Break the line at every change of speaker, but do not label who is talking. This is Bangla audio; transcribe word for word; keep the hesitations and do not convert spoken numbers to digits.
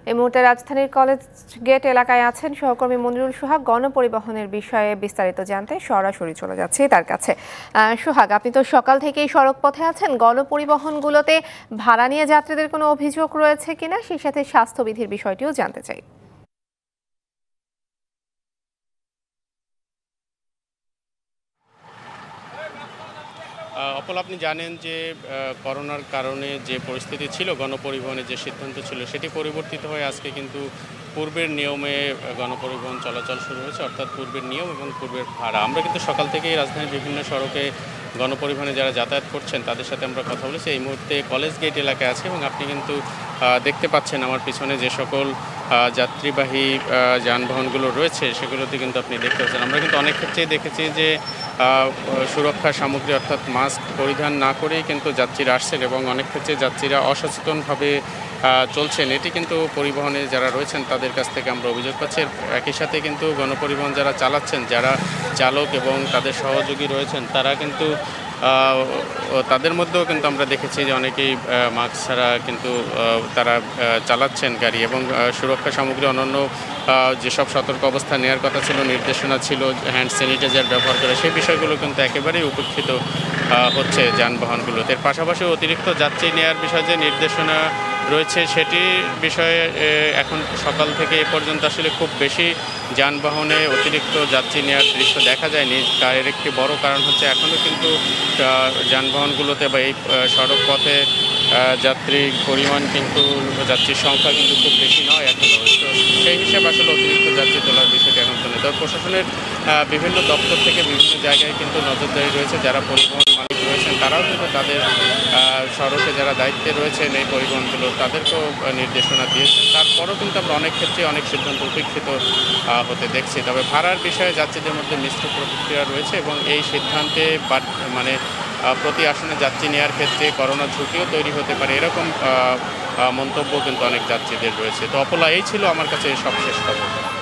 এই মুহূর্তে রাজধানীর কলেজ গেট এলাকায় আছেন সহকর্মী মনিরুল সোহাগ। গণপরিবহনের বিষয়ে বিস্তারিত জানতে সরাসরি চলে যাচ্ছি তার কাছে। সোহাগ, আপনি তো সকাল থেকেই সড়ক পথে আছেন, গণপরিবহনগুলোতে ভাড়া নিয়ে যাত্রীদের কোনো অভিযোগ রয়েছে কিনা, সেই সাথে স্বাস্থ্যবিধির বিষয়টিও জানতে চাই।
অপল, আপনি জানেন যে করোনার কারণে যে পরিস্থিতি ছিল, গণপরিবহনের যে সিদ্ধান্ত ছিল সেটি পরিবর্তিত হয়ে আজকে কিন্তু পূর্বের নিয়মে গণপরিবহন চলাচল শুরু হয়েছে, অর্থাৎ পূর্বের নিয়ম এবং পূর্বের ভাড়া। আমরা কিন্তু সকাল থেকেই রাজধানীর বিভিন্ন সড়কে গণপরিবহনে যারা যাতায়াত করছেন তাদের সাথে আমরা কথা বলেছি। এই মুহূর্তে কলেজ গেট এলাকায় আছে এবং আপনি কিন্তু দেখতে পাচ্ছেন আমার পিছনে যে সকল যাত্রীবাহী যানবাহনগুলো রয়েছে সেগুলোতে কিন্তু আপনি দেখতে পাচ্ছেন। আমরা কিন্তু অনেক ক্ষেত্রেই দেখেছি যে সুরক্ষা সামগ্রী অর্থাৎ মাস্ক পরিধান না করেই কিন্তু যাত্রীরা আসছেন এবং অনেক ক্ষেত্রে যাত্রীরা অসচেতনভাবে চলছেন। এটি কিন্তু পরিবহনে যারা রয়েছেন তাদের কাছ থেকে আমরা অভিযোগ পাচ্ছি। একই সাথে কিন্তু গণপরিবহন যারা চালাচ্ছেন, যারা চালক এবং তাদের সহযোগী রয়েছেন, তারা কিন্তু তাদের মধ্যেও কিন্তু আমরা দেখেছি যে অনেকেই মাস্ক ছাড়া কিন্তু তারা চালাচ্ছেন গাড়ি এবং সুরক্ষা সামগ্রী অন্যান্য যেসব সতর্ক অবস্থা নেওয়ার কথা ছিল, নির্দেশনা ছিল হ্যান্ড স্যানিটাইজার ব্যবহার করে, সেই বিষয়গুলো কিন্তু একেবারেই উপেক্ষিত হচ্ছে যানবাহনগুলোতে। এর পাশাপাশি অতিরিক্ত যাত্রী নেওয়ার বিষয়ে যে নির্দেশনা রয়েছে সেটি বিষয়ে এখন সকাল থেকে এ পর্যন্ত আসলে খুব বেশি যানবাহনে অতিরিক্ত যাত্রী নেওয়ার দৃশ্য দেখা যায়নি। তার একটি বড় কারণ হচ্ছে এখনও কিন্তু যানবাহনগুলোতে বা এই সড়ক পথে যাত্রীর পরিমাণ কিন্তু যাত্রীর সংখ্যা কিন্তু খুব বেশি নয় এখনও। তো সেই হিসাবে আসলে অতিরিক্ত যাত্রী তোলার বিষয়টি এখন তো নেই। তবে প্রশাসনের বিভিন্ন দপ্তর থেকে বিভিন্ন জায়গায় কিন্তু নজরদারি রয়েছে। যারা পরিবহন মালিক রয়েছেন তারাও কিন্তু তাদের সড়কে যারা দায়িত্বে রয়েছেন এই পরিবহনগুলো তাদেরকেও নির্দেশনা দিয়েছেন। তারপরও কিন্তু আমরা অনেক ক্ষেত্রে অনেক সিদ্ধান্ত উপেক্ষিত হতে দেখছি। তবে ভাড়ার বিষয়ে যাত্রীদের মধ্যে মিশ্র প্রতিক্রিয়া রয়েছে এবং এই সিদ্ধান্তে মানে প্রতি আসনে যাত্রী নেওয়ার ক্ষেত্রে করোনা ঝুঁকিও তৈরি হতে পারে, এরকম মন্তব্য কিন্তু অনেক যাত্রীদের রয়েছে। তো অপলা, এই ছিল আমার কাছে সবশেষ খবর।